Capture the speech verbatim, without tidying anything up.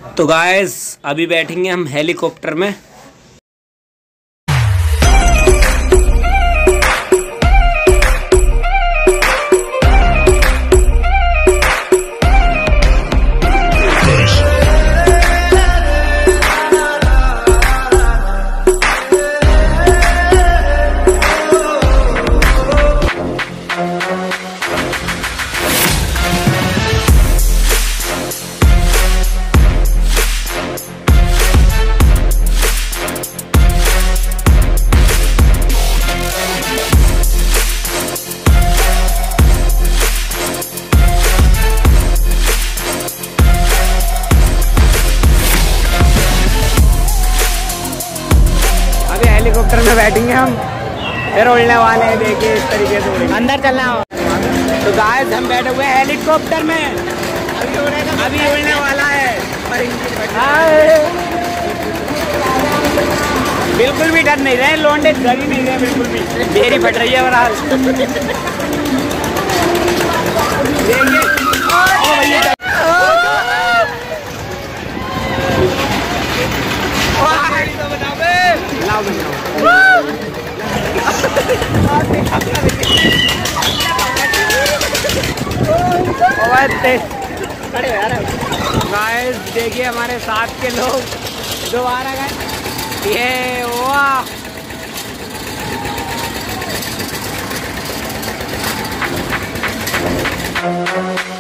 तो गाइस अभी बैठेंगे हम हेलीकॉप्टर में। हेलीकॉप्टर में बैठेंगे हम, फिर उड़ने वाले हैं। देखिए इस तरीके से उड़ेंगे, अंदर चलना हो। तो गाइस हम बैठे हुए हैं हेलीकॉप्टर में, अभी उड़ने वाला है। बिल्कुल भी डर नहीं रहे लोंडे, डर ही नहीं रहे बिल्कुल भी। मेरी फट रही है बराल। देखिए गाइस देखिए हमारे साथ के लोग दोबारा गए। ये वाह